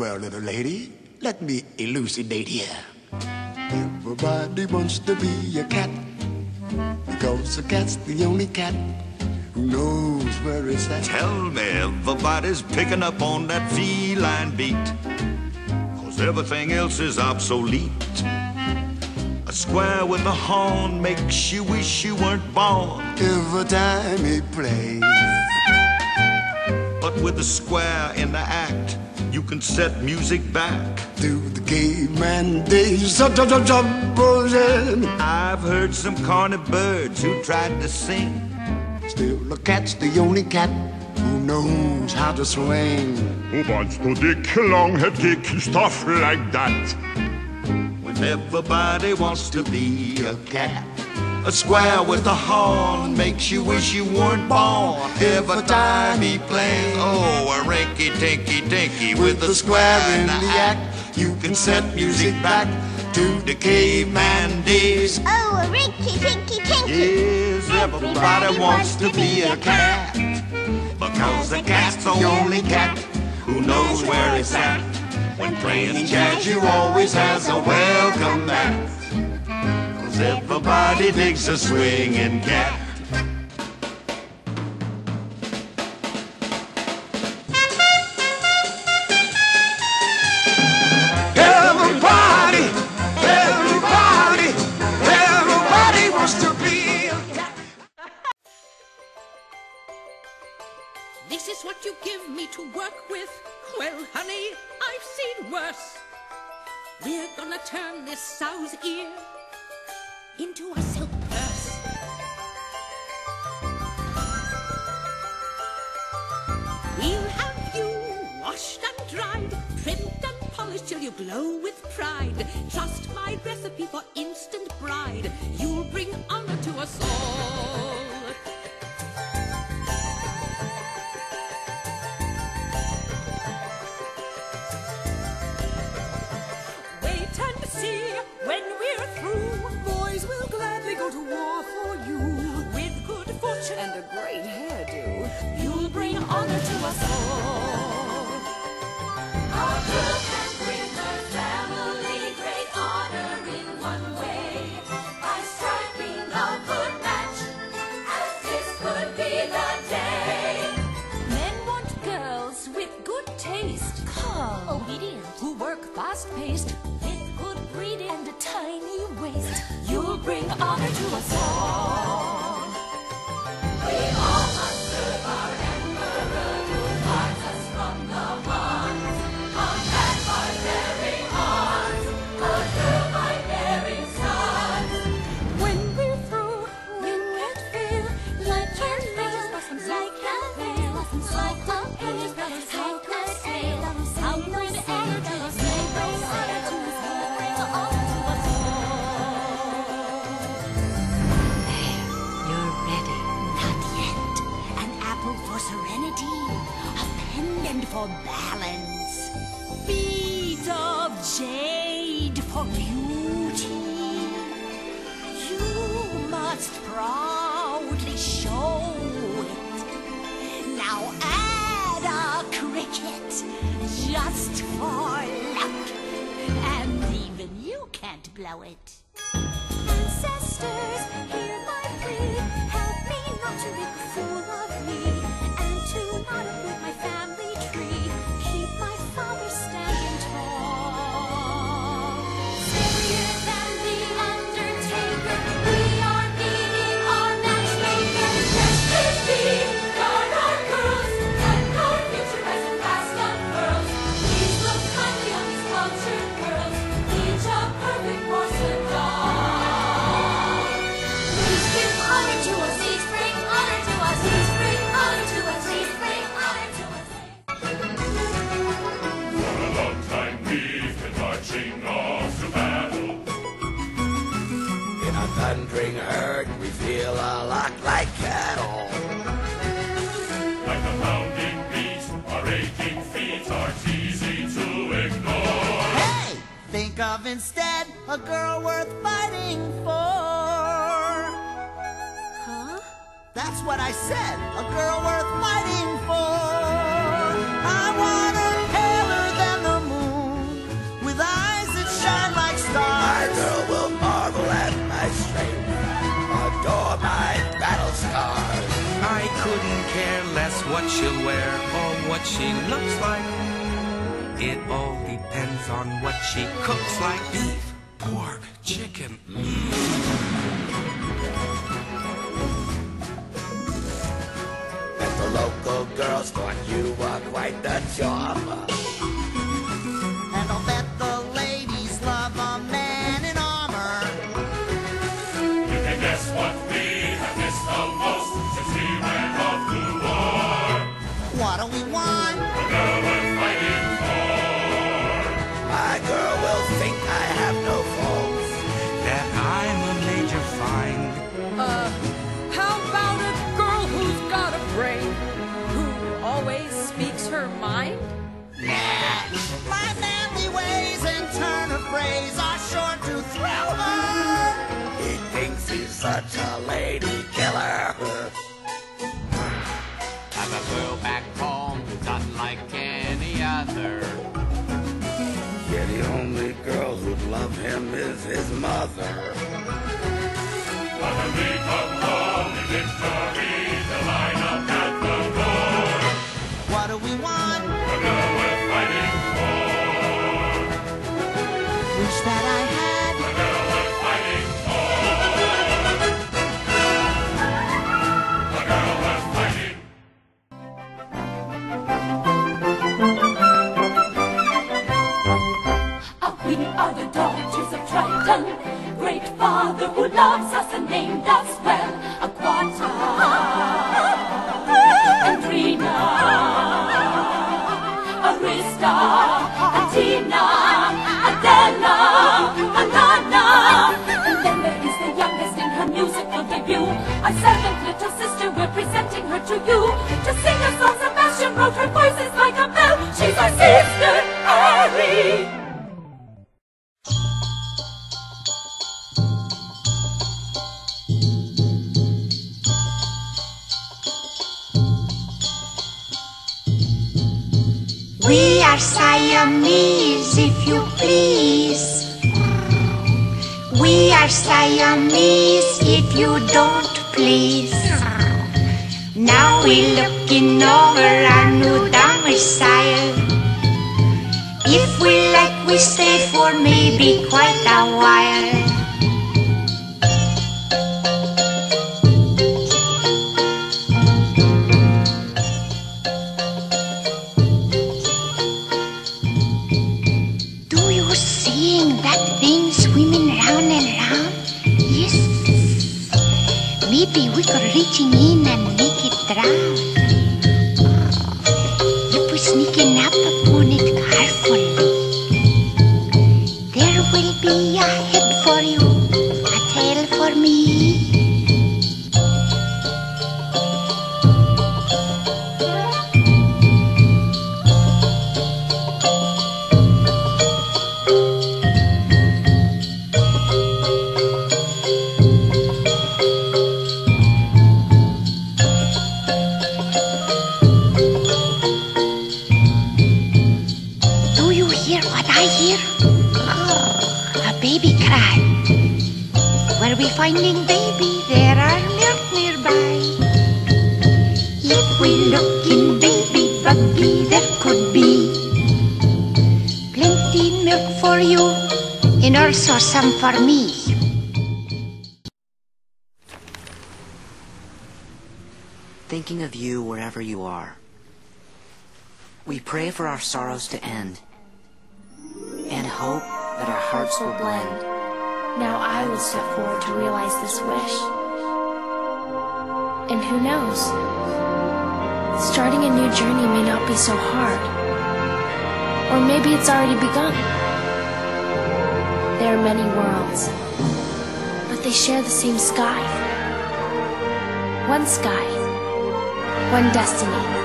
well, little lady, let me elucidate here. Everybody wants to be a cat, because a cat's the only cat who knows where it's at. Tell me everybody's picking up on that feline beat, 'cause everything else is obsolete. A square with a horn makes you wish you weren't born Every time he plays. But with a square in the act, you can set music back to the caveman days. I've heard some corny birds who tried to sing. Still, the cat's the only cat who knows how to swing. Who wants to dick, long-head kick, stuff like that? When everybody wants to be a cat, a square with a horn makes you wish you weren't born. Every time he plays, oh, a rinky-tinky-tinky with a square in the act, you can set music back to the caveman days. Oh, a rinky-tinky-tinky. Yes, everybody wants to be a cat, because the cat's the only cat who knows where it's at. When playing jazz, you always has a welcome mat, 'cause everybody digs a swinging cat. Everybody, everybody, everybody wants to be a cat. This is what you give me to work with. Well, honey, I've seen worse. We're gonna turn this sow's ear into a silk purse. We'll have you washed and dried, trimmed and polished till you glow with pride. Trust my recipe for instant bride. You'll bring honor to us all. Wait and see when we're through. Boys will gladly go to war for you. With good fortune and a great hairdo, you'll bring honor to us all. Our girl can bring her family great honor in one way, by striking a good match, as this could be the day. Men want girls with good taste, calm, obedient, who work fast-paced, with good breeding and a tiny waist. You'll bring honor to us all. We all must serve our emperor who guards us from the Huns. Combat barbaric odds, a girl by bearing sons. When we're through, you can't feel like your face blossoms like a veil, like the page that is like a sail. How bring honor to us, may bring honor to us, bring honor to us all. You're ready. Not yet. An apple for serenity, a pendant for balance, beads of jade for beauty. You must proudly show it. Now add a cricket just for luck, and even you can't blow it. Ancestors, hear my plea. Help me not to make a fool of me, and to not uproot my family tree. Keep my father standing tall. Steadier than the Undertaker, we are meeting our matchmaker. Restless be, guard our girls, and our future as it fast unfurls. Please look kindly on these cultured girls, each a perfect porcelain doll. Please give honor to us, please bring honor to us, please bring honor to us, please bring honor to us. For a long time we've been marching off to battle. In a thundering herd, we feel a lot like cattle. Like a pounding beat, our aching feet aren't easy to ignore. Hey! Think of instead a girl worth fighting for. Huh? That's what I said. A girl worth fighting for. I want her paler than the moon. what she'll wear or what she looks like. It all depends on what she cooks like. Beef, pork, chicken. And the local girls thought you were quite the charmer. And I'll bet the ladies love a man in armor. You can guess what we have missed the most since we went off to war. What do we want? A girl worth fighting for. My girl will think I have no faults. That I'm a major find. How about a girl who's got a brain? Who always speaks her mind? My manly ways and turn of phrase are sure to thrill her. He thinks he's such a lady killer. Have a girl back home who's unlike any other. Yeah, the only girl who'd love him is his mother. But when we come home in victory, the line up at the door. What do we want? A girl worth fighting for. Wish that I had. A girl worth fighting for. A girl worth fighting. We are the daughters of Triton, great father who loves us and named us well. Aquata and Trina, Arista, Athena, Adela, Alana. And then there is the youngest in her musical debut, our seventh little sister, we're presenting her to you. To sing her songs, Sebastian wrote, her voice is like a bell. She's our sister, Harry. We are Siamese, if you please. We are Siamese, if you don't please. Now we're looking over our new domicile. If we like, we stay for maybe quite a while. Maybe we could reaching in and make it drown. If we sneaking up upon it carefully, there will be a head for you, a tail for me. Finding baby, there are milk nearby. If we look in baby buggy, there could be plenty milk for you and also some for me. Thinking of you wherever you are, we pray for our sorrows to end and hope that our hearts will blend. Now I will step forward to realize this wish. And who knows? Starting a new journey may not be so hard. Or maybe it's already begun. There are many worlds, but they share the same sky. One sky, one destiny.